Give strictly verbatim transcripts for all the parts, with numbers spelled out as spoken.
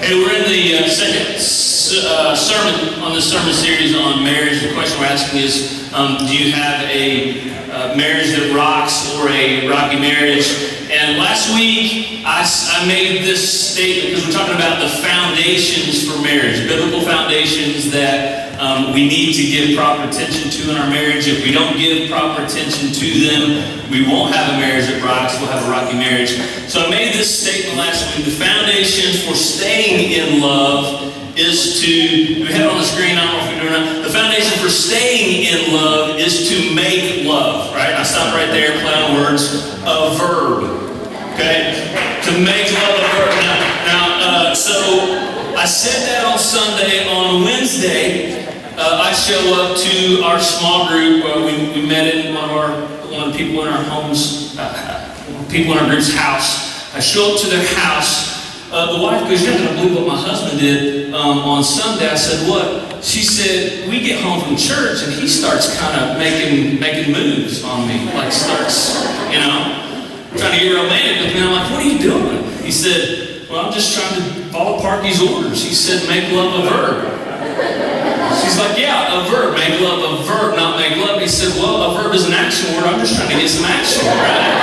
Hey, we're in the uh, second uh, sermon on the sermon series on marriage. The question we're asking is, um, do you have a uh, marriage that rocks or a rocky marriage? And last week, I, I made this statement because we're talking about the foundations for marriage, biblical foundations that um, we need to give proper attention to in our marriage. If we don't give proper attention to them, we won't have a marriage that rocks, we'll have a rocky marriage. So I made this statement last week. The foundation for staying in love is to, we have it on the screen, I don't know if we're doing it. The foundation for staying in love is to make love, right? I stopped right there, play on words, a verb. Okay, to make love a verb. Now, now uh, so I said that on Sunday. On Wednesday, uh, I show up to our small group. Uh, we, we met in one of our one of the people in our homes, uh, people in our group's house. I show up to their house. Uh, the wife goes, "You're not going to believe what my husband did um, on Sunday." I said, "What?" She said, "We get home from church and he starts kind of making making moves on me, like starts, you know." Trying to get romantic with me. I'm like, "What are you doing?" He said, "Well, I'm just trying to follow Parkey's orders." He said, "Make love a verb." She's like, "Yeah, a verb. Make love a verb, not make love." He said, "Well, a verb is an action word. I'm just trying to get some action, right?"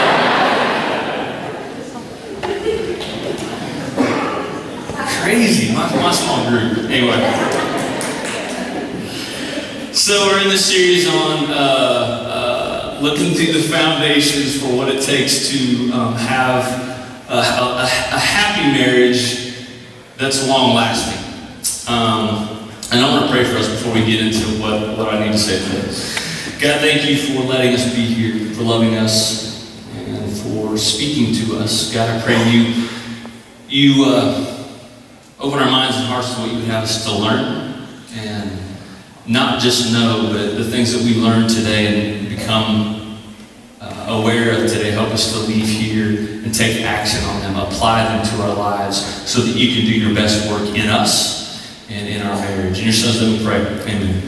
Crazy. My, my small group. Anyway. So we're in this series on uh, looking through the foundations for what it takes to um, have a, a, a happy marriage that's long-lasting. Um, and I want to pray for us before we get into what, what I need to say today. God, thank you for letting us be here, for loving us, and for speaking to us. God, I pray you, you uh, open our minds and hearts to what you would have us to learn, and not just know, but the things that we learned today and become uh, aware of today, help us to leave here and take action on them, apply them to our lives so that you can do your best work in us and in our marriage. In your son's name we pray. Amen.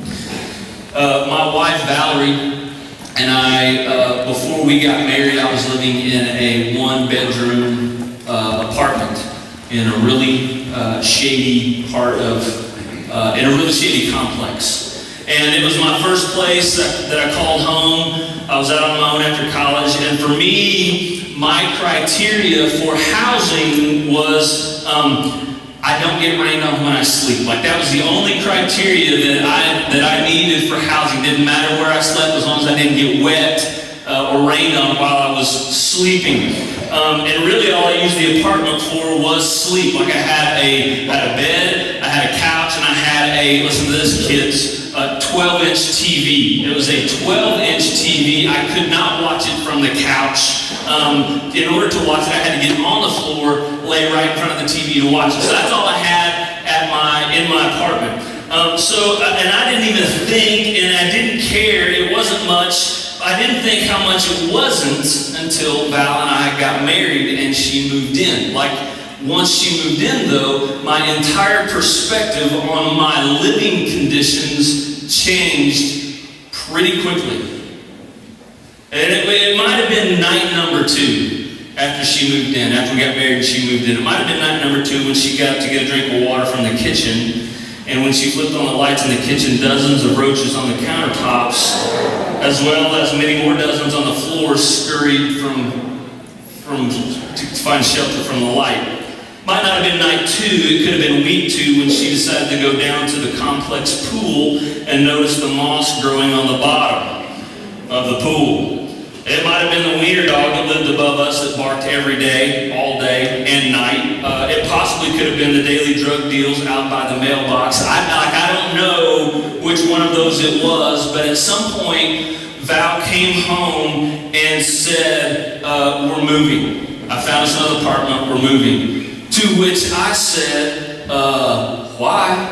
Uh, my wife, Valerie, and I, uh, before we got married, I was living in a one-bedroom uh, apartment in a really uh, shady part of Uh, in a really shady complex. And it was my first place that, that I called home. I was out on my own after college, and for me, my criteria for housing was um, I don't get rained on when I sleep. Like, that was the only criteria that I, that I needed for housing. Didn't matter where I slept as long as I didn't get wet uh, or rained on while I was sleeping. Um, and really all I used the apartment for was sleep. Like, I had a, I had a bed, I had a couch, and I had a, listen to this kids, a twelve inch T V. It was a twelve inch T V. I could not watch it from the couch. Um, in order to watch it, I had to get on the floor, lay right in front of the T V to watch it. So that's all I had at my, in my apartment. Um, so, and I didn't even think, and I didn't care, it wasn't much. I didn't think how much it wasn't until Val and I got married and she moved in. Like, once she moved in, though, my entire perspective on my living conditions changed pretty quickly. And it, it might have been night number two after she moved in, after we got married and she moved in. It might have been night number two when she got to get a drink of water from the kitchen. And when she flipped on the lights in the kitchen, dozens of roaches on the countertops, as well as many more dozens on the floor, scurried from, from to find shelter from the light. Might not have been night two, it could have been week two when she decided to go down to the complex pool and notice the moss growing on the bottom of the pool. It might have been the wiener dog that lived above us that barked every day, all day and night. Uh, it possibly could have been the daily drug deals out by the mailbox. I, like, I don't know which one of those it was, but at some point, Val came home and said, uh, we're moving. I found us another apartment, we're moving. To which I said, uh, why?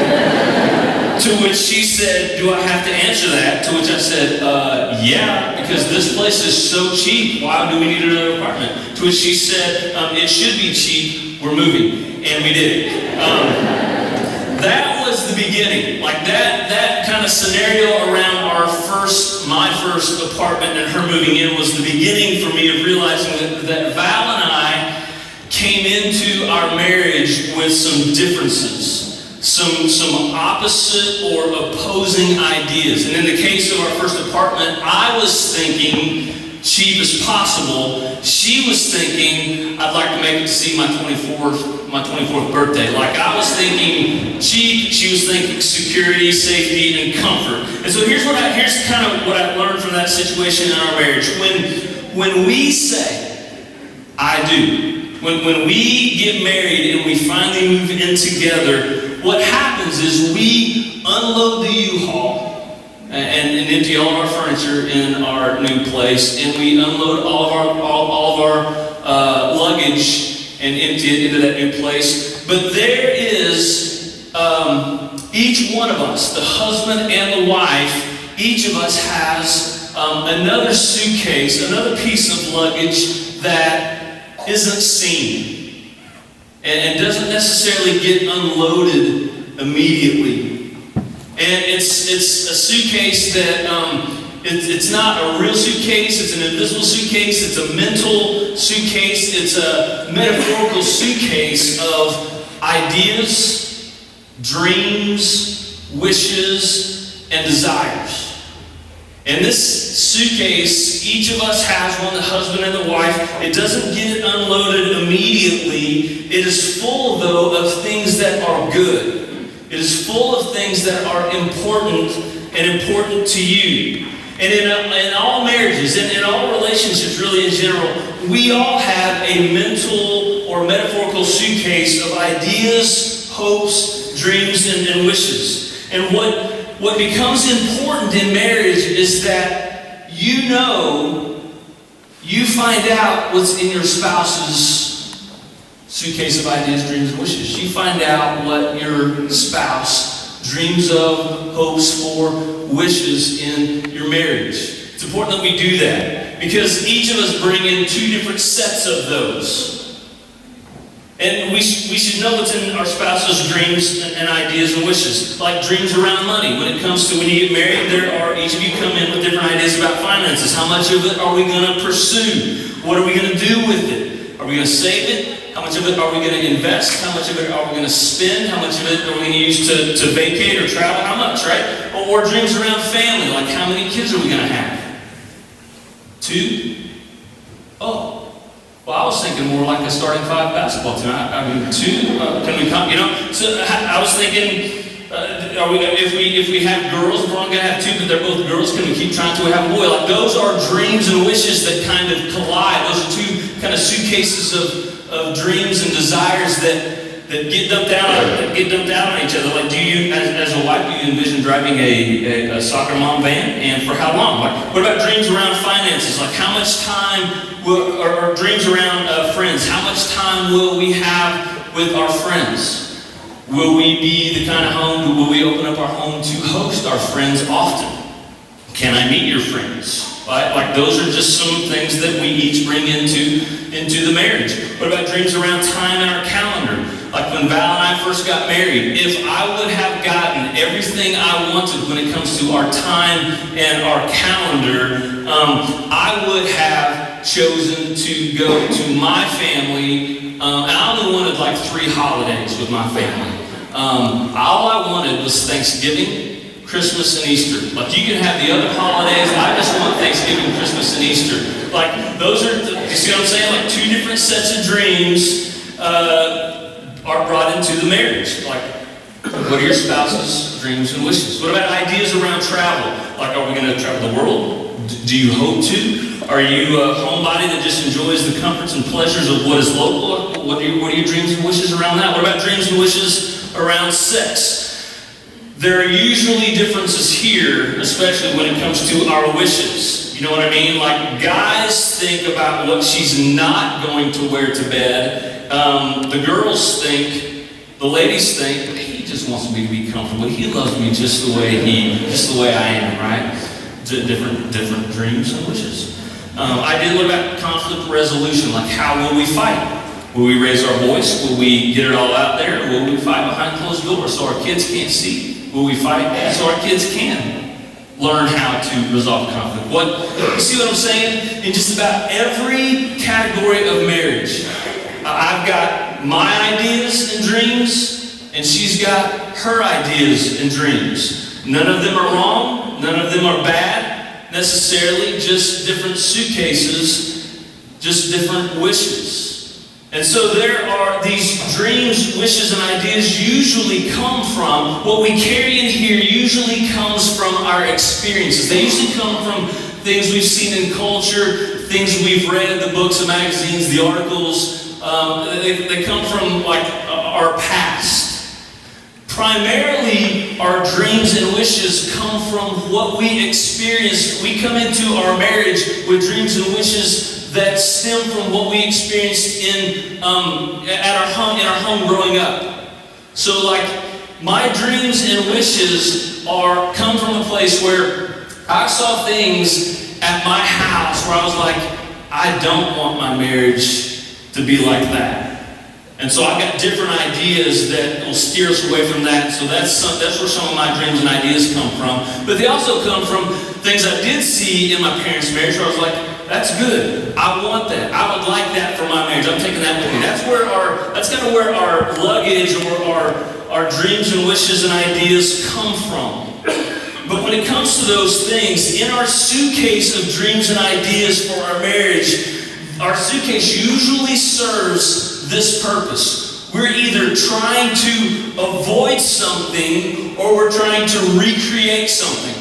To which she said, do I have to answer that? To which I said, uh, yeah, because this place is so cheap. Why do we need another apartment? To which she said, um, it should be cheap. We're moving. And we did. Um, that was the beginning. Like, that, that kind of scenario around our first, my first apartment and her moving in was the beginning for me of realizing that, that Val and I came into our marriage with some differences, some, some opposite or opposing ideas. And in the case of our first apartment, I was thinking cheap as possible. She was thinking, I'd like to make it to see my twenty-fourth, my twenty-fourth birthday. Like I was thinking cheap, she was thinking security, safety, and comfort. And so here's what I, here's kind of what I learned from that situation in our marriage. When, when we say, I do, when, when we get married and we finally move in together, what happens is we unload the U-Haul And, and empty all of our furniture in our new place, and we unload all of our all, all of our uh, luggage and empty it into that new place. But there is um, each one of us, the husband and the wife, each of us has um, another suitcase, another piece of luggage that isn't seen and, and doesn't necessarily get unloaded immediately. And it's, it's a suitcase that, um, it, it's not a real suitcase, it's an invisible suitcase, it's a mental suitcase, it's a metaphorical suitcase of ideas, dreams, wishes, and desires. And this suitcase, each of us has one, the husband and the wife. It doesn't get unloaded immediately. It is full, though, of things that are good. It is full of things that are important and important to you. And in, uh, in all marriages, and in all relationships really in general, we all have a mental or metaphorical suitcase of ideas, hopes, dreams, and, and wishes. And what, what becomes important in marriage is that you know, you find out what's in your spouse's suitcase of ideas, dreams, and wishes. You find out what your spouse dreams of, hopes for, wishes in your marriage. It's important that we do that because each of us bring in two different sets of those. And we, sh we should know what's in our spouse's dreams and, and ideas and wishes. Like dreams around money. When it comes to when you get married, there are, each of you come in with different ideas about finances. How much of it are we going to pursue? What are we going to do with it? Are we going to save it? How much of it are we going to invest? How much of it are we going to spend? How much of it are we going to use to, to vacate or travel? How much, right? Or, or dreams around family, like how many kids are we going to have? Two? Oh, well, I was thinking more like a starting five basketball team. I, I mean, two? Uh, can we come, you know? So I, I was thinking, uh, are we, if we if we have girls, we're only going to have two, but they're both girls. Can we keep trying to have a boy? Like those are dreams and wishes that kind of collide. Those are two kind of suitcases of of dreams and desires that, that get dumped out that get dumped out on each other. Like, do you, as, as a wife, do you envision driving a, a, a soccer mom van? And for how long? Like, what about dreams around finances? Like, how much time will, or, or dreams around uh, friends? How much time will we have with our friends? Will we be the kind of home, will we open up our home to host our friends often? Can I meet your friends? Right? Like those are just some things that we each bring into, into the marriage. What about dreams around time in our calendar? Like when Val and I first got married, if I would have gotten everything I wanted when it comes to our time and our calendar, um, I would have chosen to go to my family, um, and I only wanted like three holidays with my family. Um, all I wanted was Thanksgiving, Christmas, and Easter. Like, you can have the other holidays. I just want Thanksgiving, Christmas, and Easter. Like, those are, the, you see what I'm saying? Like, two different sets of dreams uh, are brought into the marriage. Like, what are your spouse's dreams and wishes? What about ideas around travel? Like, are we going to travel the world? D do you hope to? Are you a homebody that just enjoys the comforts and pleasures of what is local? What are, your, what are your dreams and wishes around that? What about dreams and wishes around sex? There are usually differences here, especially when it comes to our wishes. You know what I mean? Like, guys think about what she's not going to wear to bed. Um, the girls think, the ladies think, he just wants me to be comfortable. He loves me just the way he, just the way I am, right? D different, different dreams and wishes. Um, I did what about conflict resolution? Like, how will we fight? Will we raise our voice? Will we get it all out there? Or will we fight behind closed doors so our kids can't see? Will we fight so our kids can learn how to resolve conflict? What, you see what I'm saying? In just about every category of marriage, I've got my ideas and dreams, and she's got her ideas and dreams. None of them are wrong, none of them are bad, necessarily, just different suitcases, just different wishes. And so there are these dreams, wishes, and ideas usually come from, what we carry in here usually comes from our experiences. They usually come from things we've seen in culture, things we've read in the books and magazines, the articles. Um, they, they come from like our past. Primarily, our dreams and wishes come from what we experienced. We come into our marriage with dreams and wishes that stem from what we experienced in um, at our home in our home growing up. So, like, my dreams and wishes are come from a place where I saw things at my house where I was like, I don't want my marriage to be like that. And so I've got different ideas that will steer us away from that. So that's some, that's where some of my dreams and ideas come from. But they also come from things I did see in my parents' marriage where I was like, that's good. I want that. I would like that for my marriage. I'm taking that with me. That's where our, that's kind of where our luggage or our, our dreams and wishes and ideas come from. But when it comes to those things, in our suitcase of dreams and ideas for our marriage, our suitcase usually serves this purpose. We're either trying to avoid something or we're trying to recreate something.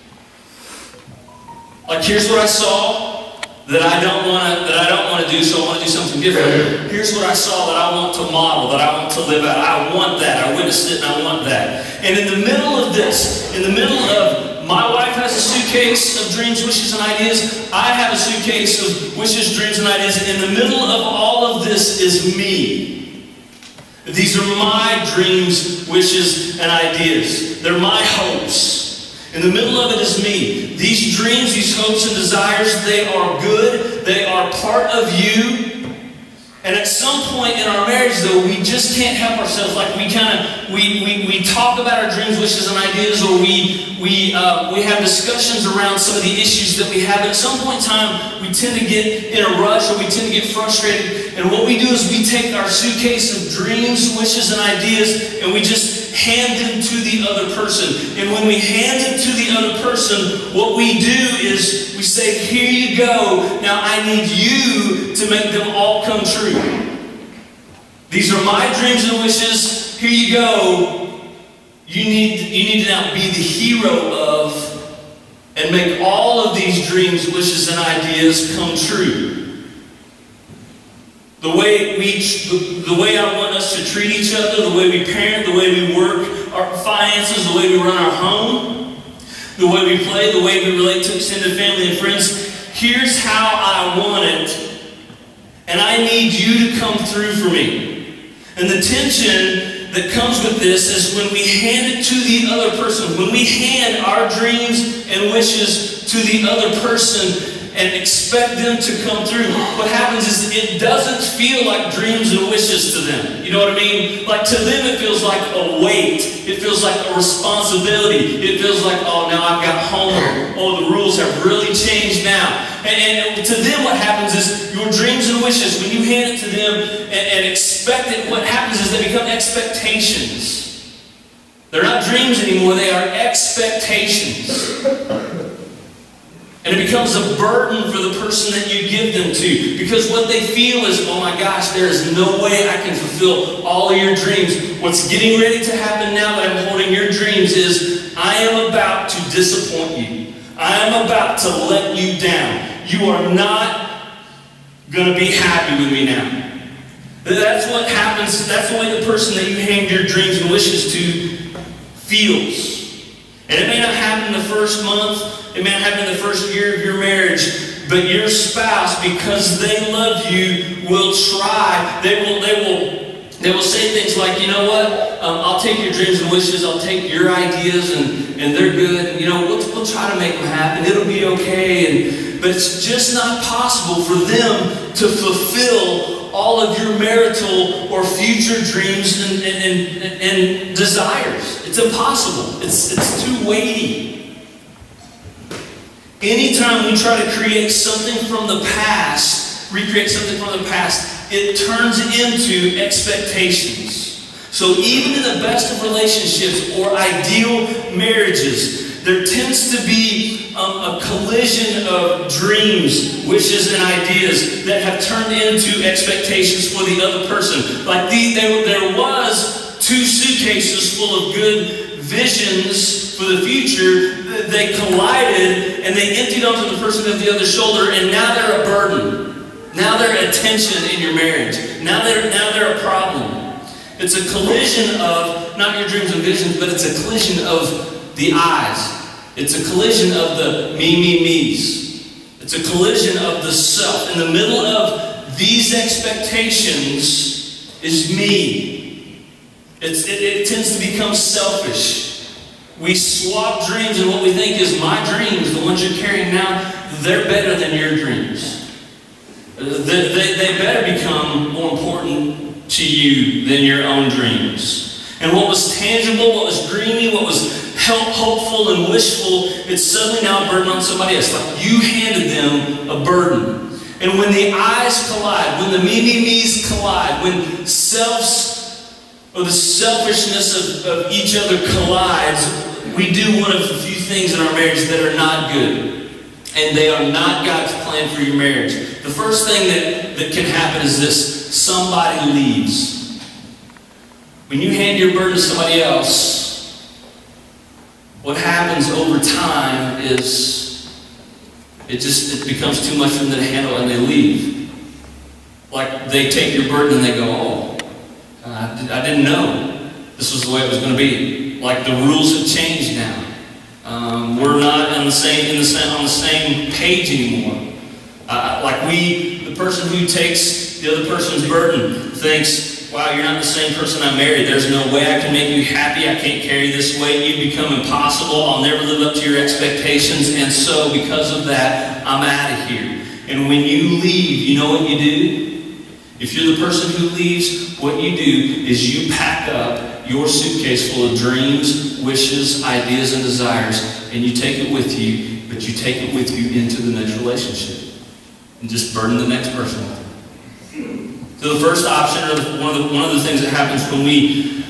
Like, here's what I saw that I don't want to that I don't want to do, so I want to do something different. Here's what I saw that I want to model, that I want to live out. I want that. I witnessed it and I want that. And in the middle of this, in the middle of my wife has a suitcase of dreams, wishes, and ideas. I have a suitcase of wishes, dreams, and ideas. And in the middle of all of this is me. These are my dreams, wishes, and ideas. They're my hopes. In the middle of it is me. These dreams, these hopes and desires, they are good. They are part of you. And at some point in our marriage, though, we just can't help ourselves. Like, we kind of, we, we, we talk about our dreams, wishes, and ideas, or we, we, uh, we have discussions around some of the issues that we have. At some point in time, we tend to get in a rush, or we tend to get frustrated. And what we do is we take our suitcase of dreams, wishes, and ideas, and we just hand them to the other person. And when we hand them to the other person, what we do is we say, here you go. Now I need you to make them all come true. These are my dreams and wishes. Here you go. You need, you need to now be the hero of and make all of these dreams, wishes, and ideas come true. The way we, the, the way I want us to treat each other, the way we parent, the way we work our finances, the way we run our home, the way we play, the way we relate to extended family and friends. Here's how I want it, and I need you to come through for me. And the tension that comes with this is when we hand it to the other person, when we hand our dreams and wishes to the other person and expect them to come through, what happens is it doesn't feel like dreams and wishes to them. You know what I mean? Like, to them it feels like a weight. It feels like a responsibility. It feels like, oh, now I've got homework. Oh, the rules have really changed now. And, and to them what happens is your dreams and wishes, when you hand it to them and, and expect it, what happens is they become expectations. They're not dreams anymore, they are expectations. And it becomes a burden for the person that you give them to. Because what they feel is, oh my gosh, there is no way I can fulfill all of your dreams. What's getting ready to happen now that I'm holding your dreams is, I am about to disappoint you. I am about to let you down. You are not going to be happy with me now. That's what happens. That's the way the person that you hand your dreams and wishes to feels. And it may not happen in the first month. It may not happen in the first year of your marriage, but your spouse, because they love you, will try. They will, they will, they will say things like, you know what? Um, I'll take your dreams and wishes. I'll take your ideas, and, and they're good. And, you know, we'll, we'll try to make them happen. It'll be okay. And, but it's just not possible for them to fulfill all of your marital or future dreams and, and, and, and desires. It's impossible. It's, it's too weighty. Anytime we try to create something from the past, recreate something from the past, it turns into expectations. So even in the best of relationships or ideal marriages, there tends to be um, a collision of dreams, wishes, and ideas that have turned into expectations for the other person. Like the, there, there was two suitcases full of good visions for the future. They collided and they emptied onto the person at the other shoulder, and now they're a burden. Now they're a tension in your marriage. Now they're, now they're a problem. It's a collision of not your dreams and visions, but it's a collision of the eyes. It's a collision of the me, me, me's. It's a collision of the self. In the middle of these expectations is me. It's, it, it tends to become selfish. We swap dreams, and what we think is my dreams, the ones you're carrying now, they're better than your dreams. They, they, they better become more important to you than your own dreams. And what was tangible, what was dreamy, what was help, hopeful and wishful, it's suddenly now a burden on somebody else. Like you handed them a burden. And when the eyes collide, when the me, me, me's collide, when selfs or the selfishness of, of each other collides, we do one of the few things in our marriage that are not good. And they are not God's plan for your marriage. The first thing that, that can happen is this: somebody leaves. When you hand your burden to somebody else, what happens over time is it just it becomes too much for them to handle, and they leave. Like they take your burden and they go, oh, I, did, I didn't know this was the way it was going to be. Like the rules have changed now. Um, we're not on the same in the same on the same page anymore. Uh, like we, the person who takes the other person's burden thinks, wow, you're not the same person I married. There's no way I can make you happy. I can't carry this weight. You become impossible. I'll never live up to your expectations. And so because of that, I'm out of here. And when you leave, you know what you do? If you're the person who leaves, what you do is you pack up your suitcase full of dreams, wishes, ideas, and desires, and you take it with you, but you take it with you into the next relationship. And just burden the next person. So the first option, or one of the, one of the things that happens when we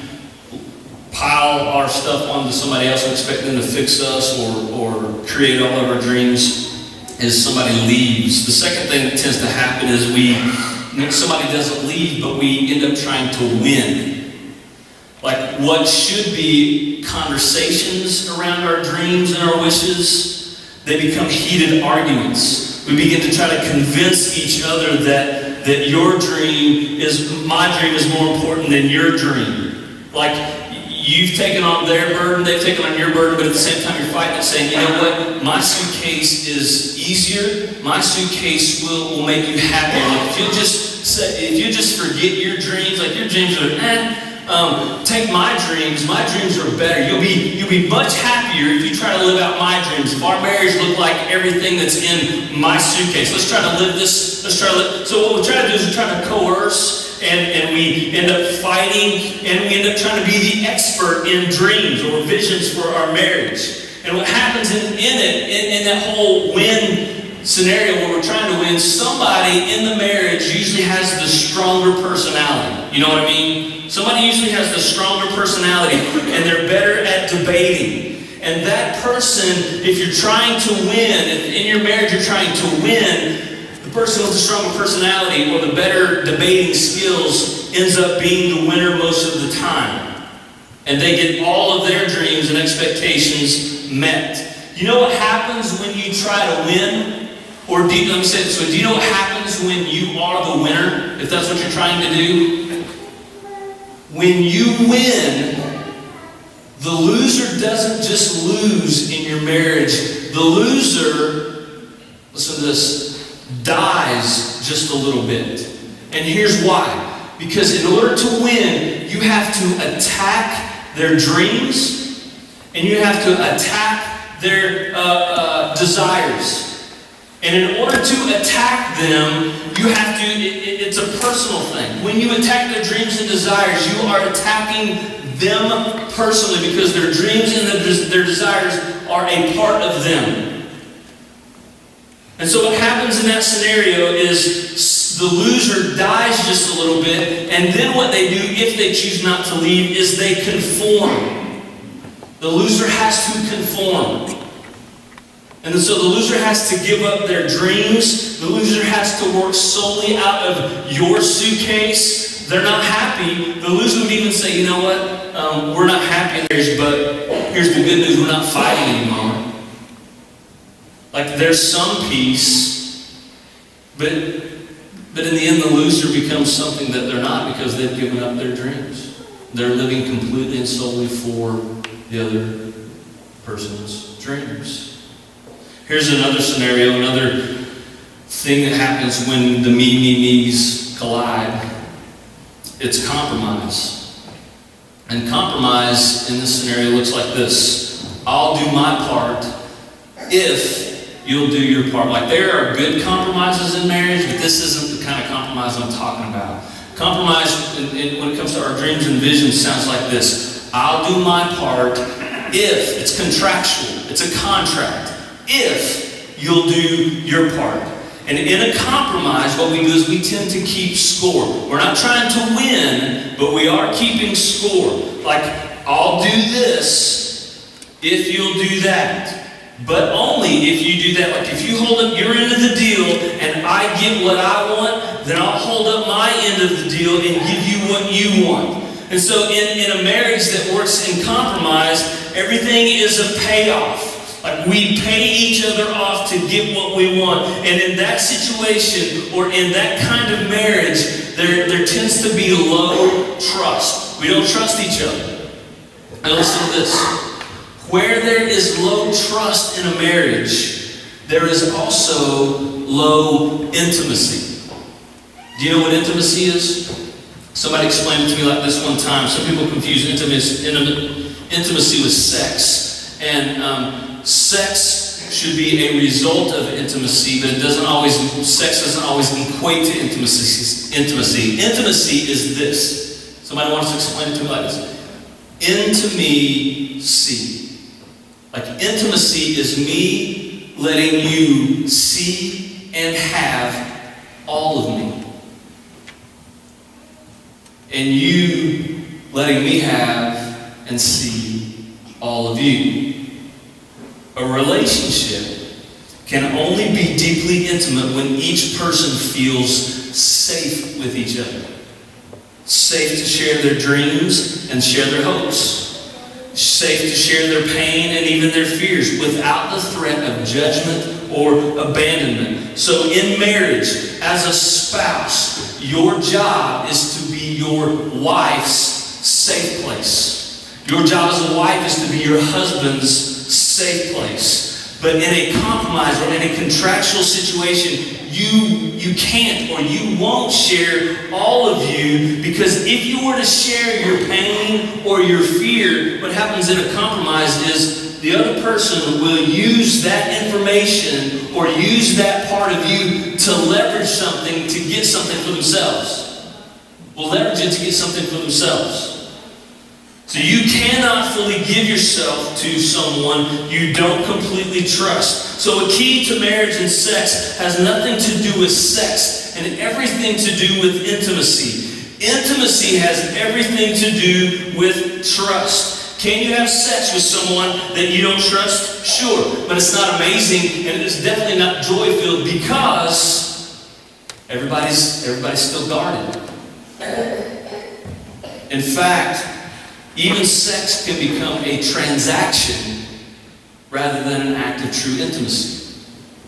pile our stuff onto somebody else and expect them to fix us or, or create all of our dreams, is somebody leaves. The second thing that tends to happen is we, somebody doesn't leave, but we end up trying to win. Like what should be conversations around our dreams and our wishes, they become heated arguments. We begin to try to convince each other that, that your dream is, my dream is more important than your dream. Like you've taken on their burden, they've taken on your burden, but at the same time you're fighting and saying, you know what, my suitcase is easier, my suitcase will, will make you happier. Like if you just say, if you just forget your dreams, like your dreams are, eh, Um, take my dreams. My dreams are better. You'll be you'll be much happier if you try to live out my dreams. If our marriage looked like everything that's in my suitcase, let's try to live this. Let's try to live. So what we try to do is we try to coerce, and and we end up fighting, and we end up trying to be the expert in dreams or visions for our marriage. And what happens in, in it, in, in that whole win scenario where we're trying to win, somebody in the marriage usually has the stronger personality. You know what I mean? Somebody usually has the stronger personality, and they're better at debating. And that person, if you're trying to win, if in your marriage you're trying to win, the person with the stronger personality or the better debating skills ends up being the winner most of the time. And they get all of their dreams and expectations met. You know what happens when you try to win? Or do you, let me say it this way, do you know what happens when you are the winner, if that's what you're trying to do? When you win, the loser doesn't just lose in your marriage. The loser, listen to this, dies just a little bit. And here's why. Because in order to win, you have to attack their dreams, and you have to attack their uh, uh, desires. And in order to attack them, you have to, it, it's a personal thing. When you attack their dreams and desires, you are attacking them personally, because their dreams and their, their desires are a part of them. And so what happens in that scenario is the loser dies just a little bit, and then what they do, if they choose not to leave, is they conform. The loser has to conform. And so the loser has to give up their dreams. The loser has to work solely out of your suitcase. They're not happy. The loser would even say, you know what, um, we're not happy, but here's the good news, we're not fighting anymore. Like there's some peace, but, but in the end the loser becomes something that they're not because they've given up their dreams. They're living completely and solely for the other person's dreams. Here's another scenario, another thing that happens when the me, me, me's collide. It's compromise. And compromise in this scenario looks like this. I'll do my part if you'll do your part. Like there are good compromises in marriage, but this isn't the kind of compromise I'm talking about. Compromise in, in, when it comes to our dreams and visions sounds like this. I'll do my part if, it's contractual, it's a contract. If you'll do your part. And in a compromise, what we do is we tend to keep score. We're not trying to win, but we are keeping score. Like, I'll do this if you'll do that. But only if you do that. Like, if you hold up your end of the deal and I get what I want, then I'll hold up my end of the deal and give you what you want. And so in, in a marriage that works in compromise, everything is a payoff. Like we pay each other off to get what we want. And in that situation, or in that kind of marriage, there, there tends to be low trust. We don't trust each other. Now listen to this. Where there is low trust in a marriage, there is also low intimacy. Do you know what intimacy is? Somebody explained it to me like this one time. Some people confuse intimacy, intimacy with sex. And um, sex should be a result of intimacy, but it doesn't always, sex doesn't always equate to intimacy. Intimacy, intimacy is this. Somebody wants to explain it to me like this. Intimacy. Like intimacy is me letting you see and have all of me. And you letting me have and see all of you. A relationship can only be deeply intimate when each person feels safe with each other. Safe to share their dreams and share their hopes. Safe to share their pain and even their fears without the threat of judgment or abandonment. So in marriage, as a spouse, your job is to be your wife's safe place. Your job as a wife is to be your husband's safe place. But in a compromise or in a contractual situation, you, you can't or you won't share all of you, because if you were to share your pain or your fear, what happens in a compromise is the other person will use that information or use that part of you to leverage something to get something for themselves. Will leverage it to get something for themselves. So you cannot fully give yourself to someone you don't completely trust. So a key to marriage and sex has nothing to do with sex and everything to do with intimacy. Intimacy has everything to do with trust. Can you have sex with someone that you don't trust? Sure, but it's not amazing and it's definitely not joy-filled because everybody's, everybody's still guarded. In fact, even sex can become a transaction rather than an act of true intimacy.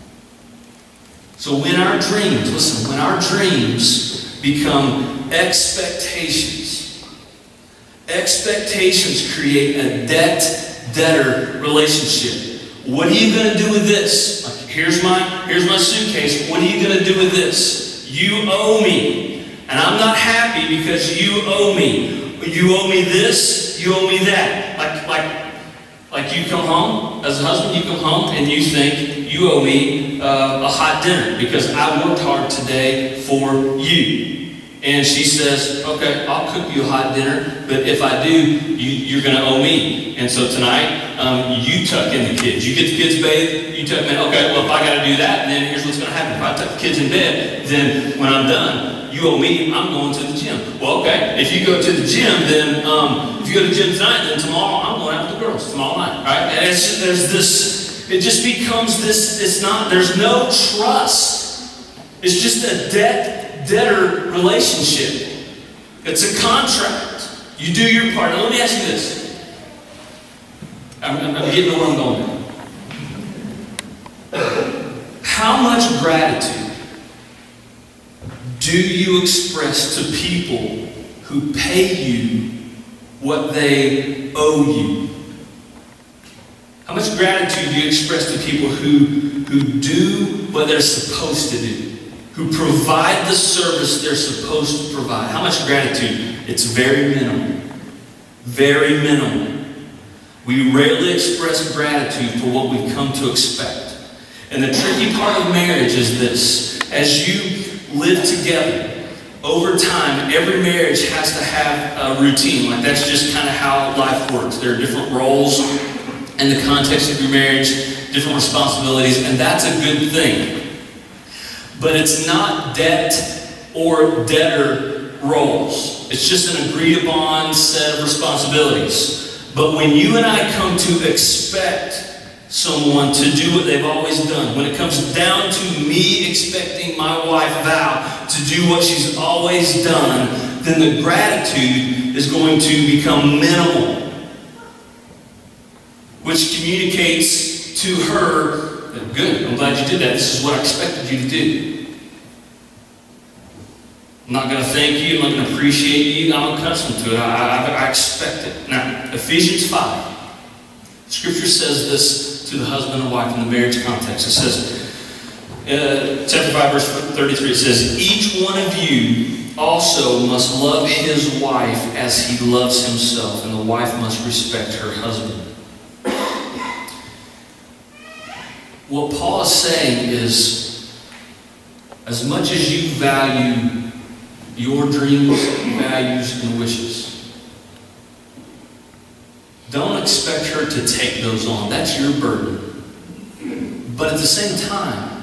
So when our dreams, listen, when our dreams become expectations, expectations create a debt-debtor relationship. What are you going to do with this? Like, here's my, here's my suitcase. What are you going to do with this? You owe me. And I'm not happy because you owe me. You owe me this, you owe me that. Like, like, like you come home, as a husband, you come home and you think you owe me uh, a hot dinner because I worked hard today for you. And she says, okay, I'll cook you a hot dinner, but if I do, you, you're going to owe me. And so tonight, um, you tuck in the kids. You get the kids bathed, you tuck them in. Okay, well, if I got to do that, then here's what's going to happen. If I tuck the kids in bed, then when I'm done, you owe me, I'm going to the gym. Well, okay, if you go to the gym, then um, if you go to the gym tonight, then tomorrow I'm going out with the girls tomorrow night, right? And it's just, there's this, it just becomes this, it's not, there's no trust. It's just a debt, debtor relationship. It's a contract. You do your part. Now let me ask you this. I'm, I'm, I'm getting to where I'm going now. How much gratitude do you express to people who pay you what they owe you? How much gratitude do you express to people who, who do what they're supposed to do? Who provide the service they're supposed to provide? How much gratitude? It's very minimal. Very minimal. We rarely express gratitude for what we've come to expect. And the tricky part of marriage is this. As you live together, over time, every marriage has to have a routine. Like that's just kind of how life works. There are different roles in the context of your marriage, different responsibilities, and that's a good thing. But it's not debt or debtor roles. It's just an agreed upon set of responsibilities. But when you and I come to expect someone to do what they've always done, when it comes down to me expecting my wife Val to do what she's always done, then the gratitude is going to become minimal, which communicates to her that, good, I'm glad you did that. This is what I expected you to do. I'm not going to thank you. I'm not going to appreciate you. I'm accustomed to it. I, I, I expect it. Now, Ephesians five. Scripture says this to the husband and wife in the marriage context. It says, uh, chapter five, verse thirty-three, it says, each one of you also must love his wife as he loves himself, and the wife must respect her husband. What Paul is saying is, as much as you value your dreams, values, and wishes, don't expect her to take those on. That's your burden. But at the same time,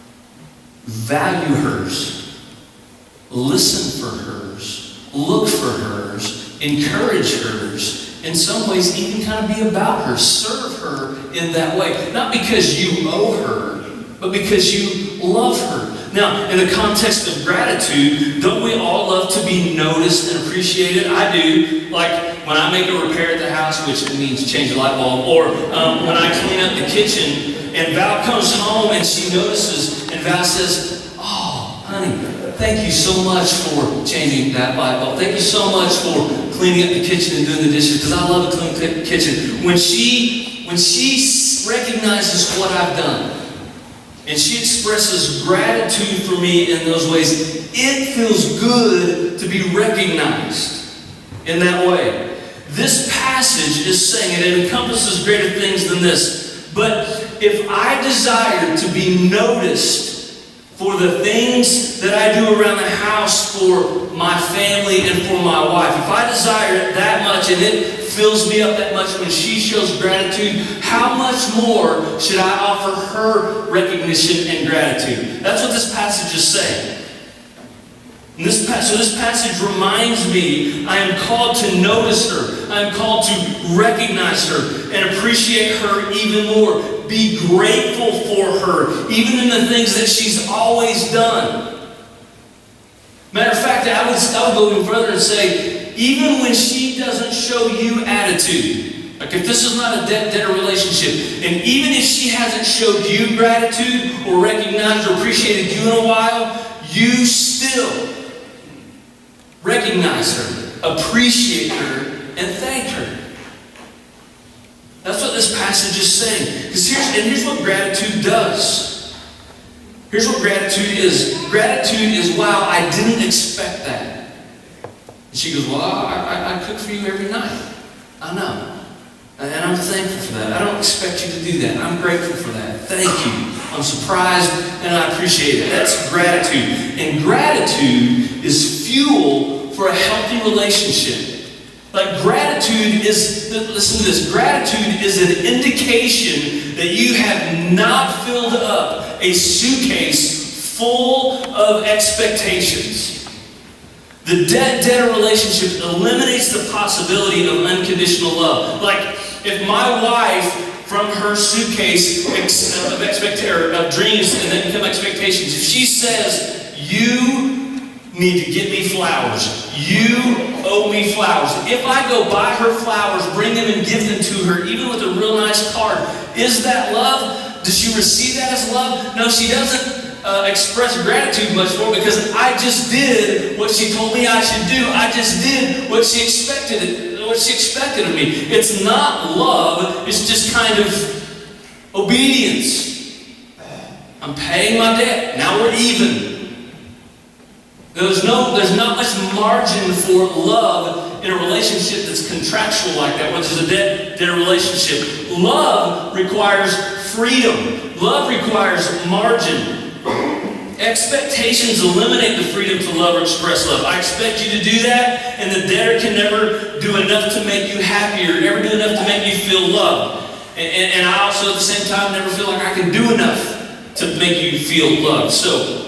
value hers. Listen for hers. Look for hers. Encourage hers. In some ways, even kind of be about her. Serve her in that way. Not because you owe her, but because you love her. Now, in the context of gratitude, don't we all love to be noticed and appreciated? I do. Like when I make a repair at the house, which means change a light bulb, or um, when I clean up the kitchen, and Val comes home and she notices, and Val says, oh, honey, thank you so much for changing that light bulb. Thank you so much for cleaning up the kitchen and doing the dishes, because I love a clean kitchen. When she, when she recognizes what I've done, and she expresses gratitude for me in those ways, it feels good to be recognized in that way. This passage is saying, and it encompasses greater things than this, but if I desire to be noticed for the things that I do around the house for my family and for my wife, if I desire it that much and it fills me up that much when she shows gratitude, how much more should I offer her recognition and gratitude? That's what this passage is saying. And this, so this passage reminds me I am called to notice her. I am called to recognize her and appreciate her even more. Be grateful for her, even in the things that she's always done. Matter of fact, I would, I would go even further and say, even when she doesn't show you attitude, like if this is not a debt-debtor relationship, and even if she hasn't showed you gratitude or recognized or appreciated you in a while, you still recognize her, appreciate her, and thank her. That's what this passage is saying. Because here's, and here's what gratitude does. Here's what gratitude is. Gratitude is, wow, I didn't expect that. And she goes, well, I, I, I cook for you every night. I know. And I'm thankful for that. I don't expect you to do that. I'm grateful for that. Thank you. I'm surprised and I appreciate it. That's gratitude. And gratitude is fuel for a healthy relationship. Like gratitude is, listen to this, gratitude is an indication that you have not filled up a suitcase full of expectations. The debt-debtor relationship eliminates the possibility of unconditional love. Like if my wife, from her suitcase of, expect- of dreams and then become expectations, if she says, you need to get me flowers, you owe me flowers. If I go buy her flowers, bring them and give them to her, even with a real nice card, is that love? Does she receive that as love? No, she doesn't uh, express gratitude much more because I just did what she told me I should do. I just did what she expected, what she expected of me. It's not love, it's just kind of obedience. I'm paying my debt. Now we're even. There's no, there's not much margin for love in a relationship that's contractual like that, which is a debt-debtor relationship. Love requires freedom. Love requires margin. Expectations eliminate the freedom to love or express love. I expect you to do that, and the debtor can never do enough to make you happier, never do enough to make you feel loved. And, and, and I also, at the same time, never feel like I can do enough to make you feel loved. So,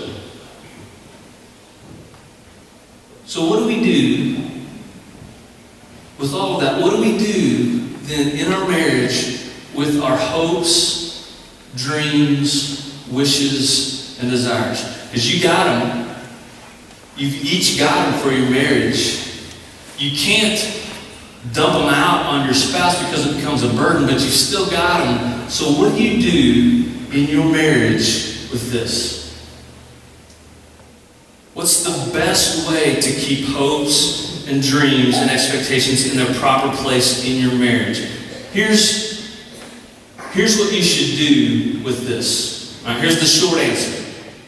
So what do we do with all of that? What do we do then in our marriage with our hopes, dreams, wishes, and desires? Because you got them. You've each got them for your marriage. You can't dump them out on your spouse because it becomes a burden, but you've still got them. So what do you do in your marriage with this? What's the best way to keep hopes and dreams and expectations in their proper place in your marriage? Here's, here's what you should do with this. All right, here's the short answer.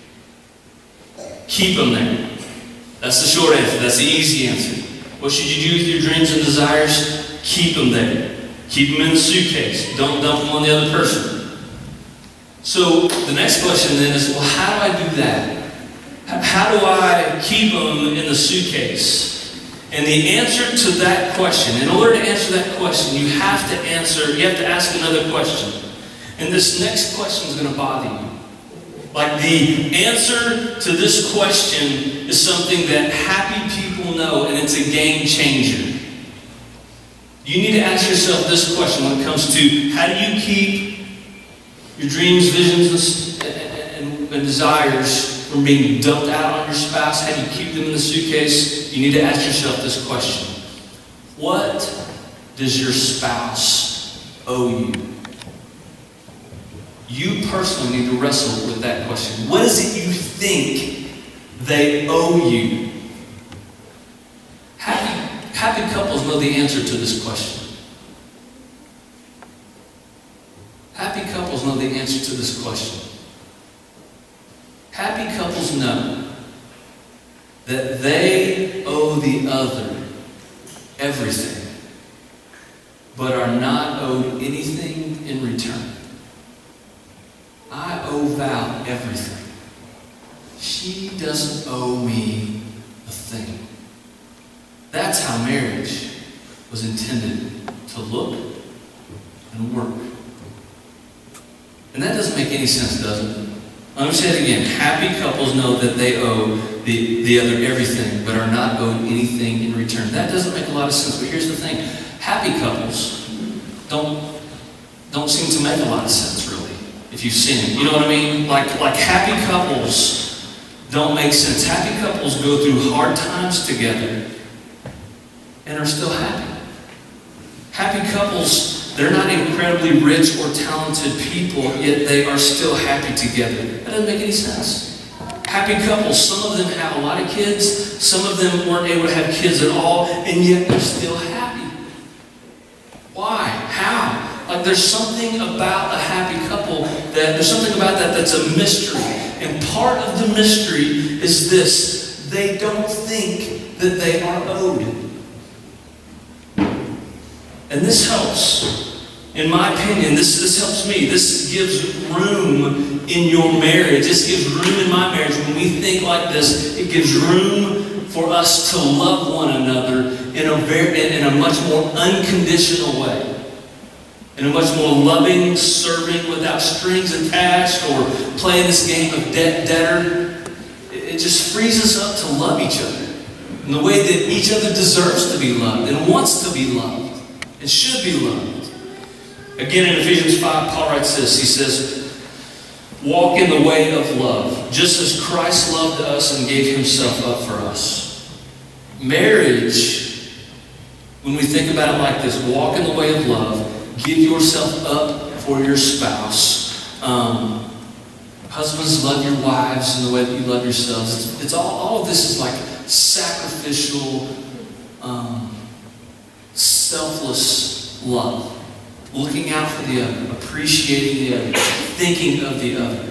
Keep them there. That's the short answer. That's the easy answer. What should you do with your dreams and desires? Keep them there. Keep them in the suitcase. Don't dump them on the other person. So the next question then is, well, how do I do that? How do I keep them in the suitcase? And the answer to that question, in order to answer that question, you have to answer, you have to ask another question. And this next question is going to bother you. Like the answer to this question is something that happy people know, and it's a game changer. You need to ask yourself this question when it comes to how do you keep your dreams, visions, and, and, and desires from being dumped out on your spouse. How do you keep them in the suitcase? You need to ask yourself this question. What does your spouse owe you? You personally need to wrestle with that question. What is it you think they owe you? Happy, happy couples know the answer to this question. Happy couples know the answer to this question. Happy couples know that they owe the other everything, but are not owed anything in return. I owe Val everything. She doesn't owe me a thing. That's how marriage was intended to look and work. And that doesn't make any sense, does it? Let me say it again. Happy couples know that they owe the, the other everything, but are not owed anything in return. That doesn't make a lot of sense, but here's the thing. Happy couples don't, don't seem to make a lot of sense, really, if you've seen it. You know what I mean? Like, like happy couples don't make sense. Happy couples go through hard times together and are still happy. Happy couples, they're not incredibly rich or talented people, yet they are still happy together. That doesn't make any sense. Happy couples, some of them have a lot of kids, some of them weren't able to have kids at all, and yet they're still happy. Why? How? Like there's something about a happy couple, that there's something about that that's a mystery. And part of the mystery is this: they don't think that they are owed. And this helps. In my opinion, this, this helps me. This gives room in your marriage. This gives room in my marriage. When we think like this, it gives room for us to love one another in a, very, in a much more unconditional way. In a much more loving, serving, without strings attached, or playing this game of debt-debtor. It just frees us up to love each other in the way that each other deserves to be loved and wants to be loved and should be loved. Again, in Ephesians five, Paul writes this. He says, walk in the way of love, just as Christ loved us and gave himself up for us. Marriage, when we think about it like this, walk in the way of love, give yourself up for your spouse. Um, husbands, love your wives in the way that you love yourselves. It's, it's all, all of this is like sacrificial, um, selfless love. Looking out for the other, appreciating the other, thinking of the other.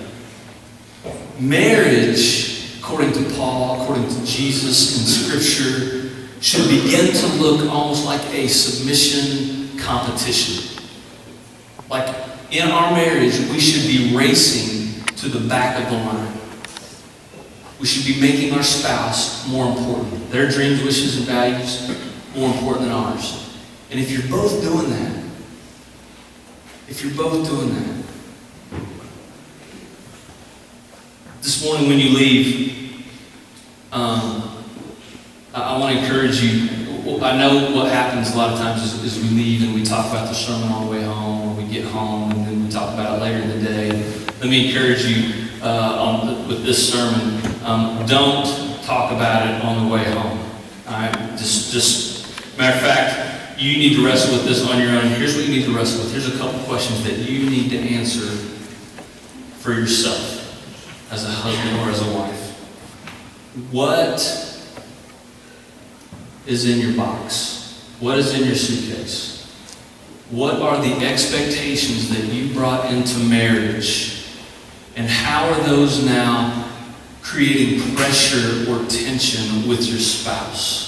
Marriage, according to Paul, according to Jesus in Scripture, should begin to look almost like a submission competition. Like in our marriage, we should be racing to the back of the line. We should be making our spouse more important. Their dreams, wishes, and values more important than ours. And if you're both doing that, if you're both doing that, this morning when you leave, um, I, I want to encourage you. I know what happens a lot of times is, is we leave and we talk about the sermon on the way home, or we get home and then we talk about it later in the day. Let me encourage you uh, on the, with this sermon. Um, don't talk about it on the way home. All right? Just, just matter of fact. You need to wrestle with this on your own. Here's what you need to wrestle with. Here's a couple questions that you need to answer for yourself as a husband or as a wife. What is in your box? What is in your suitcase? What are the expectations that you brought into marriage? And how are those now creating pressure or tension with your spouse?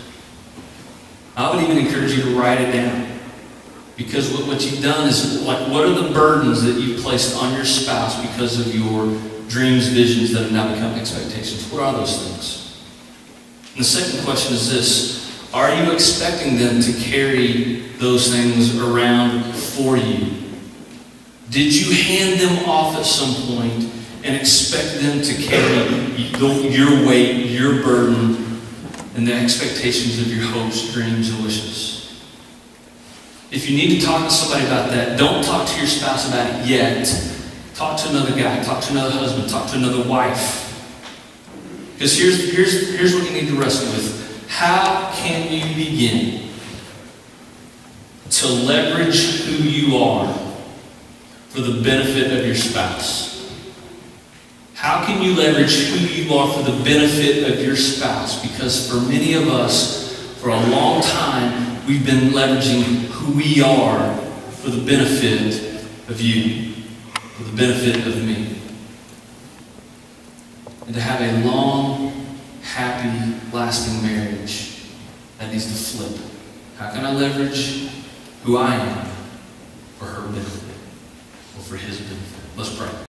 I would even encourage you to write it down. Because what, what you've done is, like, what are the burdens that you've placed on your spouse because of your dreams, visions that have now become expectations? What are those things? And the second question is this: are you expecting them to carry those things around for you? Did you hand them off at some point and expect them to carry your weight, your burden, and the expectations of your hopes, dreams, and wishes? If you need to talk to somebody about that, don't talk to your spouse about it yet. Talk to another guy, talk to another husband, talk to another wife. Because here's, here's, here's what you need to wrestle with. How can you begin to leverage who you are for the benefit of your spouse? How can you leverage who you are for the benefit of your spouse? Because for many of us, for a long time, we've been leveraging who we are for the benefit of you, for the benefit of me. And to have a long, happy, lasting marriage, that needs to flip. How can I leverage who I am for her benefit or for his benefit? Let's pray.